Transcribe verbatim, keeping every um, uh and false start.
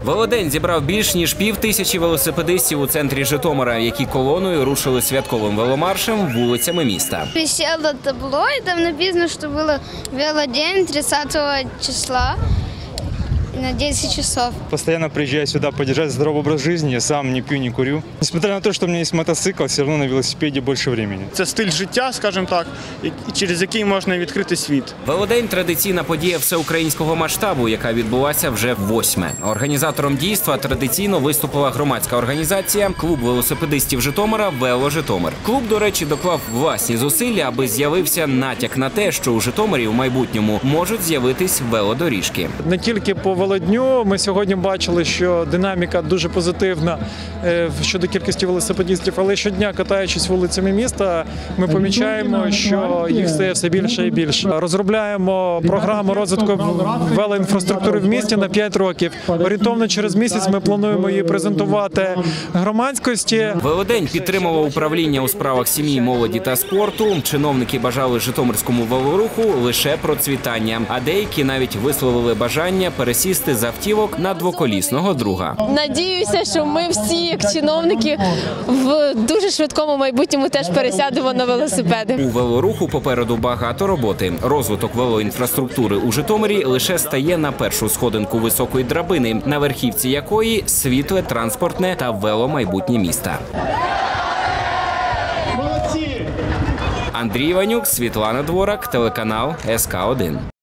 Велодень зібрав більш ніж пів тисячі велосипедистів у центрі Житомира, які колоною рушили святковим веломаршем вулицями міста. Висело табло, и там написано, что было велодень тридцатого числа на десять часов. Постоянно приезжаю сюда поддержать здоровый образ жизни, сам не пью, не курю. Несмотря на то, что у меня есть мотоцикл, все равно на велосипеде больше времени. Це стиль життя, скажімо так, через який можна відкрити світ. Велодень – традиційна подія всеукраїнського масштабу, яка відбулася вже восьме. Організатором дійства традиційно виступила громадська організація «Клуб велосипедистів Житомира «Вело Житомир». Клуб, до речі, доклав власні зусилля, аби з'явився натяк на те, що у Житомирі у майбутньому можуть з'явитись велодоріжки. Не тільки по велодню, ми сьогодні бачили, що динаміка дуже позитивна щодо кількості велосипедистів, але щодня, катаючись вулицями міста, ми помічаємо, що їх стає все більше і більше. Розробляємо програму розвитку велоінфраструктури в місті на п'ять років. Орієнтовно через місяць ми плануємо її презентувати громадськості. Велодень підтримував управління у справах сім'ї, молоді та спорту. Чиновники бажали житомирському велоруху лише процвітання, а деякі навіть висловили бажання пересісти з автівок на двоколісного друга. Надіюся, що ми всі, як чиновники, в дуже швидкому майбутньому теж пересядемо на велосипеди. У велоруху попереду багато роботи. Розвиток велоінфраструктури у Житомирі лише стає на першу сходинку високої драбини, на верхівці якої світле, транспортне та веломайбутнє міста. Андрій Іванюк, Світлана Дворак, телеканал ес ка один.